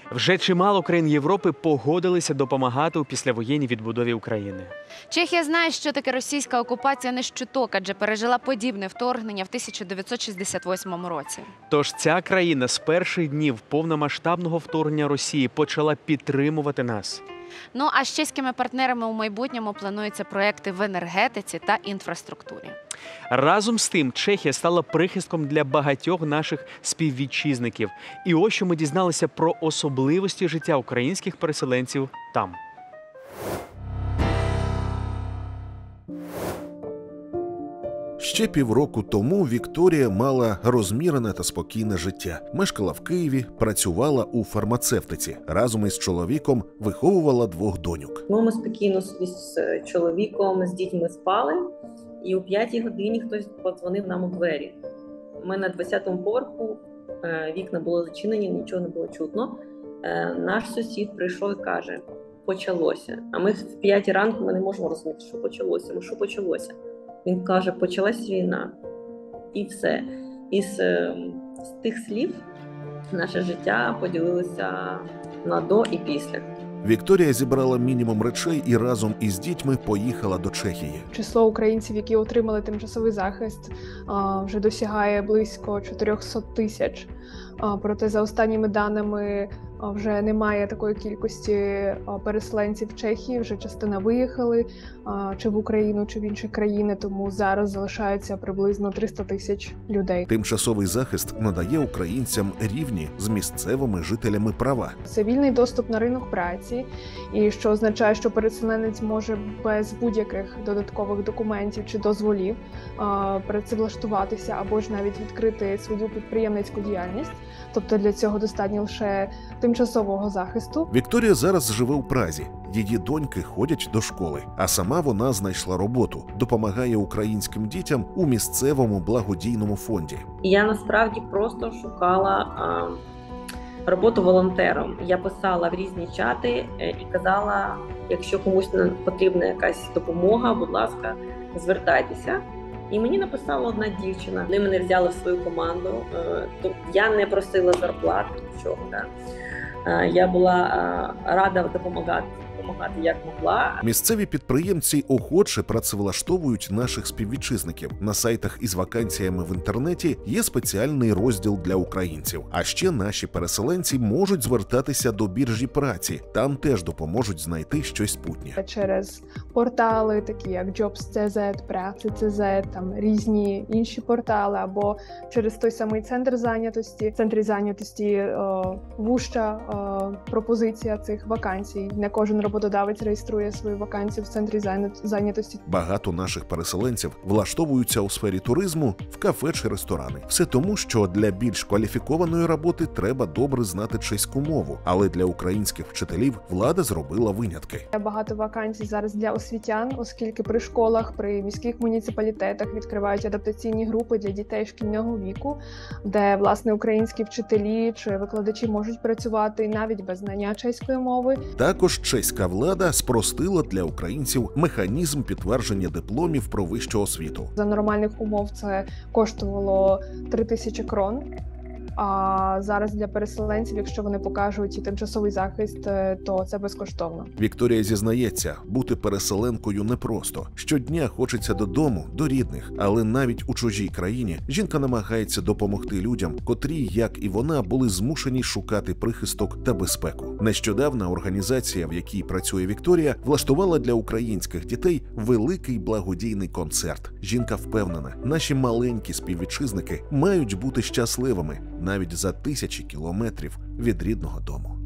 Вже чимало країн Європи погодилися допомагати у післявоєнній відбудові України. Чехія знає, що таке російська окупація не з чуток, адже пережила подібне вторгнення в 1968 році. Тож ця країна з перших днів повномасштабного вторгнення Росії почала підтримувати нас. Ну а з чеськими партнерами у майбутньому плануються проекти в енергетиці та інфраструктурі. Разом з тим, Чехія стала прихистком для багатьох наших співвітчизників. І ось що ми дізналися про особливості життя українських переселенців там. Ще півроку тому Вікторія мала розмірене та спокійне життя. Мешкала в Києві, працювала у фармацевтиці. Разом із чоловіком виховувала 2 доньок. Ми спокійно собі з чоловіком, з дітьми спали, і о 5-й годині хтось подзвонив нам у двері. Ми на 20-му поверху, вікна були зачинені, нічого не було чутно. Наш сусід прийшов і каже: почалося. А ми в 5 ранку ми не можемо розуміти, що почалося. Що почалося? Він каже: почалась війна. І все. І з тих слів наше життя поділилося на до і після. Вікторія зібрала мінімум речей і разом із дітьми поїхала до Чехії. Число українців, які отримали тимчасовий захист, вже досягає близько 400 тисяч. Проте за останніми даними вже немає такої кількості переселенців в Чехії, вже частина виїхали чи в Україну, чи в інші країни, тому зараз залишається приблизно 300 тисяч людей. Тимчасовий захист надає українцям рівні з місцевими жителями права. Це вільний доступ на ринок праці, і що означає, що переселенець може без будь-яких додаткових документів чи дозволів працевлаштуватися або ж навіть відкрити свою підприємницьку діяльність. Тобто для цього достатньо лише тимчасового захисту. Вікторія зараз живе у Празі. Її доньки ходять до школи, а сама вона знайшла роботу. Допомагає українським дітям у місцевому благодійному фонді. Я насправді просто шукала роботу волонтером. Я писала в різні чати і казала: якщо комусь потрібна якась допомога, будь ласка, звертайтеся. І мені написала одна дівчина. Вони мене взяли в свою команду. Я не просила зарплати, нічого. Я була рада допомагати як могла. Місцеві підприємці охоче працевлаштовують наших співвітчизників. На сайтах із вакансіями в інтернеті є спеціальний розділ для українців. А ще наші переселенці можуть звертатися до біржі праці. Там теж допоможуть знайти щось путнє. Через портали, такі як Jobs.cz, Праці.cz, там різні інші портали, або через той самий центр зайнятості. В центрі зайнятості вужча пропозиція цих вакансій. Не кожен роботодавець реєструє свою вакансію в центрі зайнятості. Багато наших переселенців влаштовуються у сфері туризму, в кафе чи ресторани. Все тому, що для більш кваліфікованої роботи треба добре знати чеську мову. Але для українських вчителів влада зробила винятки. Багато вакансій зараз для освітян, оскільки при школах, при міських муніципалітетах відкривають адаптаційні групи для дітей шкільного віку, де, власне, українські вчителі чи викладачі можуть працювати навіть без знання чеської мови. Також чеська влада спростила для українців механізм підтвердження дипломів про вищу освіту. За нормальних умов це коштувало 3000 крон. А зараз для переселенців, якщо вони покажуть тимчасовий захист, то це безкоштовно. Вікторія зізнається, бути переселенкою непросто. Щодня хочеться додому, до рідних. Але навіть у чужій країні жінка намагається допомогти людям, котрі, як і вона, були змушені шукати прихисток та безпеку. Нещодавно організація, в якій працює Вікторія, влаштувала для українських дітей великий благодійний концерт. Жінка впевнена, наші маленькі співвітчизники мають бути щасливими навіть за 1000 кілометрів від рідного дому.